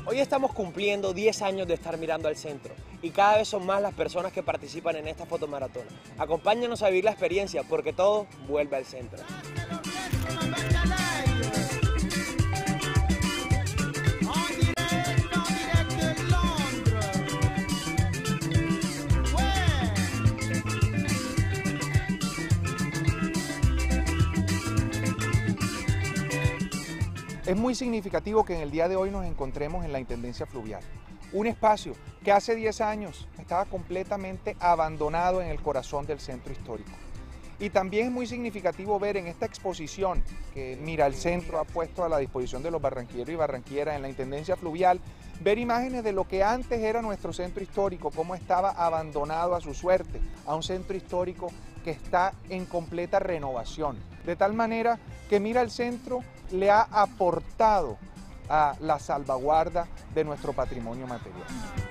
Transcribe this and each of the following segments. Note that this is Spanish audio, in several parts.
Hoy estamos cumpliendo 10 años de estar mirando al centro y cada vez son más las personas que participan en esta fotomaratón. Acompáñanos a vivir la experiencia porque todo vuelve al centro. Es muy significativo que en el día de hoy nos encontremos en la Intendencia Fluvial, un espacio que hace 10 años estaba completamente abandonado en el corazón del centro histórico. Y también es muy significativo ver en esta exposición que Mira el Centro ha puesto a la disposición de los barranquilleros y barranquilleras en la Intendencia Fluvial, ver imágenes de lo que antes era nuestro centro histórico, cómo estaba abandonado a su suerte, a un centro histórico que está en completa renovación. De tal manera que Mira el Centro le ha aportado a la salvaguarda de nuestro patrimonio material.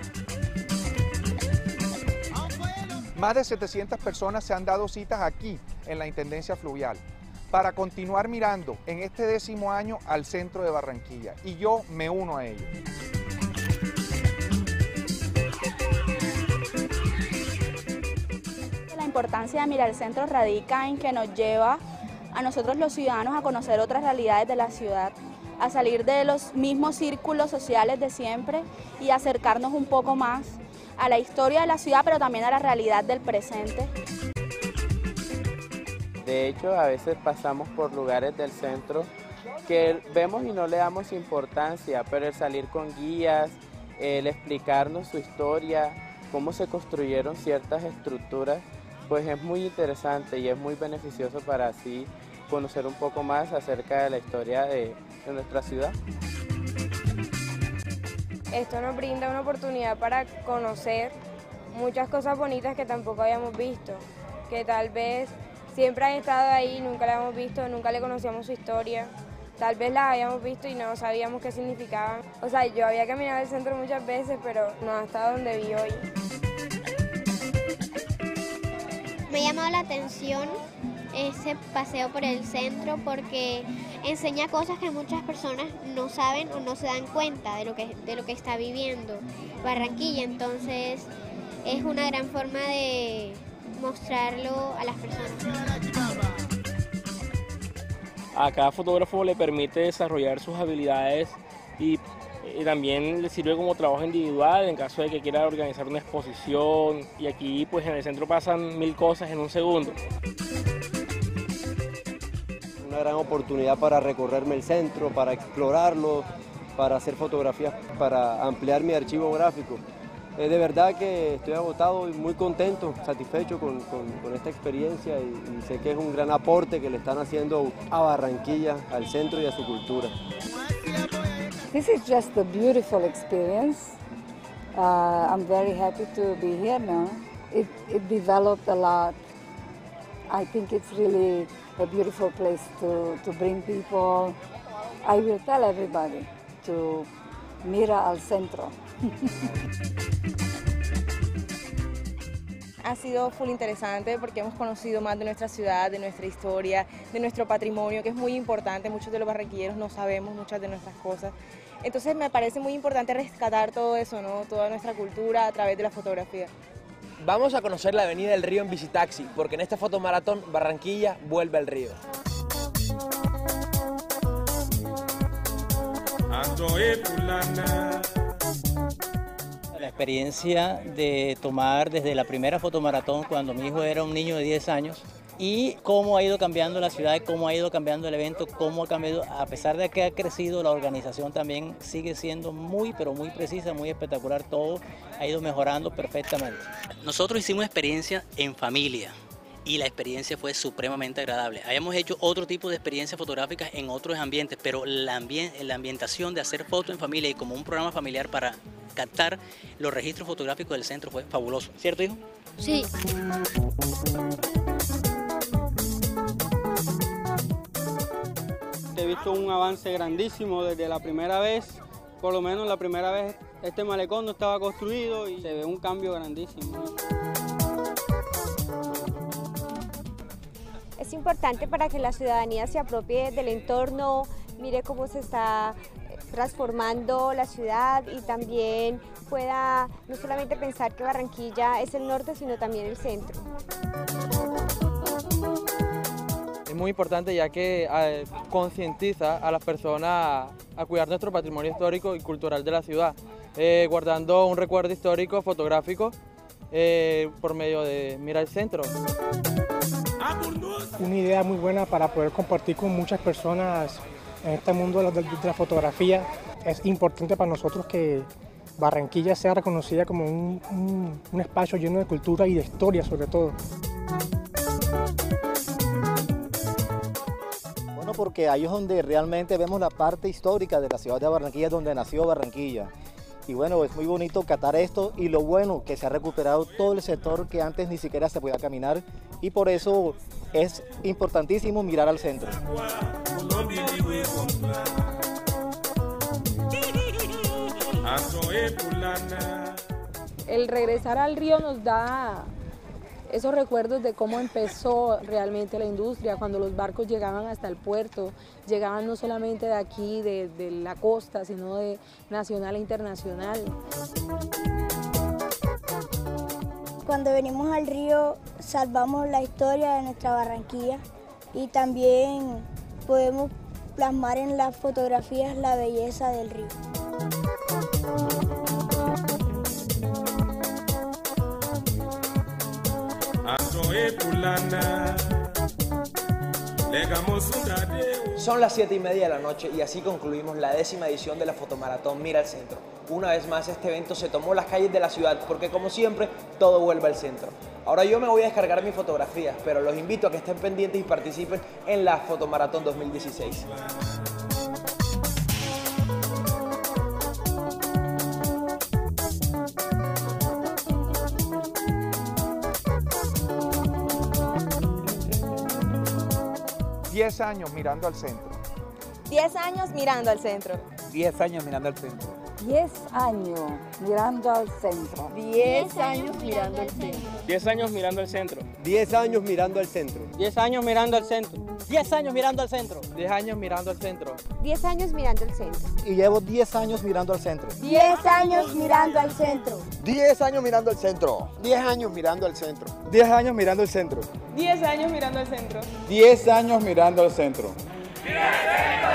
Más de 700 personas se han dado citas aquí en la Intendencia Fluvial para continuar mirando en este 10º año al centro de Barranquilla y yo me uno a ellos. La importancia de Mira el Centro radica en que nos lleva a nosotros los ciudadanos a conocer otras realidades de la ciudad, a salir de los mismos círculos sociales de siempre y acercarnos un poco más a la historia de la ciudad, pero también a la realidad del presente. De hecho, a veces pasamos por lugares del centro que vemos y no le damos importancia, pero el salir con guías, el explicarnos su historia, cómo se construyeron ciertas estructuras, pues es muy interesante y es muy beneficioso para así conocer un poco más acerca de la historia de nuestra ciudad. Esto nos brinda una oportunidad para conocer muchas cosas bonitas que tampoco habíamos visto, que tal vez siempre han estado ahí, nunca la hemos visto, nunca le conocíamos su historia, tal vez las habíamos visto y no sabíamos qué significaban. O sea, yo había caminado el centro muchas veces, pero no hasta donde vi hoy. Me ha llamado la atención ese paseo por el centro porque enseña cosas que muchas personas no saben o no se dan cuenta de lo que está viviendo Barranquilla. Entonces es una gran forma de mostrarlo a las personas. A cada fotógrafo le permite desarrollar sus habilidades y también le sirve como trabajo individual en caso de que quiera organizar una exposición, y aquí pues en el centro pasan 1000 cosas en un segundo. Una gran oportunidad para recorrerme el centro, para explorarlo, para hacer fotografías, para ampliar mi archivo gráfico. De verdad que estoy agotado y muy contento, satisfecho con esta experiencia y sé que es un gran aporte que le están haciendo a Barranquilla, al centro y a su cultura. This is just a beautiful experience. I'm very happy to be here now. It developed a lot. I think it's really a beautiful place to bring people. I will tell everybody to Mira al Centro. Ha sido full interesante porque hemos conocido más de nuestra ciudad, de nuestra historia, de nuestro patrimonio, que es muy importante. Muchos de los barranquilleros no sabemos muchas de nuestras cosas. Entonces me parece muy importante rescatar todo eso, ¿no? Toda nuestra cultura a través de la fotografía. Vamos a conocer la Avenida del Río en bicitaxi, porque en esta fotomaratón Barranquilla vuelve al río. La experiencia de tomar desde la primera fotomaratón cuando mi hijo era un niño de 10 años y cómo ha ido cambiando la ciudad, cómo ha ido cambiando el evento, cómo ha cambiado, a pesar de que ha crecido la organización también sigue siendo muy pero muy precisa, muy espectacular, todo ha ido mejorando perfectamente. Nosotros hicimos experiencia en familia y la experiencia fue supremamente agradable. Habíamos hecho otro tipo de experiencias fotográficas en otros ambientes, pero la ambientación de hacer fotos en familia y como un programa familiar para captar los registros fotográficos del centro fue fabuloso. ¿Cierto, hijo? Sí. He visto un avance grandísimo desde la primera vez, por lo menos la primera vez este malecón no estaba construido y se ve un cambio grandísimo. Es importante para que la ciudadanía se apropie del entorno, mire cómo se está transformando la ciudad y también pueda no solamente pensar que Barranquilla es el norte, sino también el centro. Es muy importante ya que concientiza a las personas a cuidar nuestro patrimonio histórico y cultural de la ciudad, guardando un recuerdo histórico fotográfico por medio de Mira el Centro. Una idea muy buena para poder compartir con muchas personas en este mundo de la fotografía. Es importante para nosotros que Barranquilla sea reconocida como un espacio lleno de cultura y de historia sobre todo. Bueno, porque ahí es donde realmente vemos la parte histórica de la ciudad de Barranquilla, donde nació Barranquilla. Y bueno, es muy bonito catar esto y lo bueno que se ha recuperado todo el sector que antes ni siquiera se podía caminar y por eso es importantísimo mirar al centro. El regresar al río nos da esos recuerdos de cómo empezó realmente la industria, cuando los barcos llegaban hasta el puerto, llegaban no solamente de aquí, de la costa, sino de nacional e internacional. Cuando venimos al río salvamos la historia de nuestra Barranquilla y también podemos plasmar en las fotografías la belleza del río. Son las 7:30 de la noche y así concluimos la 10ª edición de la fotomaratón Mira al Centro. Una vez más este evento se tomó las calles de la ciudad porque como siempre todo vuelve al centro. Ahora yo me voy a descargar mis fotografías, pero los invito a que estén pendientes y participen en la fotomaratón 2016. Diez años mirando al centro. 10 años mirando al centro. 10 años mirando al centro. 10 años mirando al centro. 10 años mirando al centro. 10 años mirando al centro. 10 años mirando al centro. 10 años mirando al centro. 10 años mirando al centro. 10 años mirando al centro. 10 años mirando al centro. Y llevo 10 años mirando al centro. 10 años mirando al centro. 10 años mirando al centro. 10 años mirando al centro. 10 años mirando al centro. 10 años mirando al centro. 10 años mirando al centro. ¡Mira el centro!